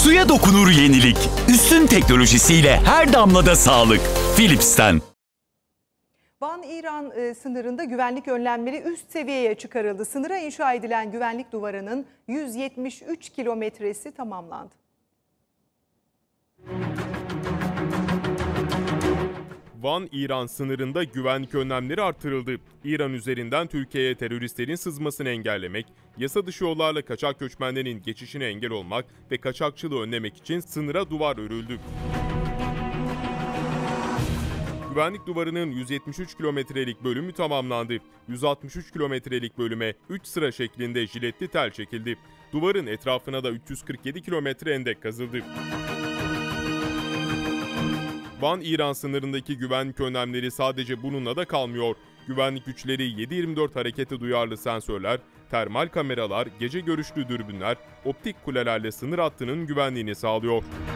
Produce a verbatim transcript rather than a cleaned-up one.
Suya dokunur yenilik. Üstün teknolojisiyle her damlada sağlık. Philips'ten. Van-İran e, sınırında güvenlik önlemleri üst seviyeye çıkarıldı. Sınıra inşa edilen güvenlik duvarının yüz yetmiş üç kilometresi tamamlandı. Van-İran sınırında güvenlik önlemleri artırıldı. İran üzerinden Türkiye'ye teröristlerin sızmasını engellemek, yasa dışı yollarla kaçak göçmenlerin geçişine engel olmak ve kaçakçılığı önlemek için sınıra duvar örüldü. Güvenlik duvarının yüz yetmiş üç kilometrelik bölümü tamamlandı. yüz altmış üç kilometrelik bölüme üç sıra şeklinde jiletli tel çekildi. Duvarın etrafına da üç yüz kırk yedi kilometre endek kazıldı. Van-İran sınırındaki güvenlik önlemleri sadece bununla da kalmıyor. Güvenlik güçleri yedi yirmi dört harekete duyarlı sensörler, termal kameralar, gece görüşlü dürbünler, optik kulelerle sınır hattının güvenliğini sağlıyor.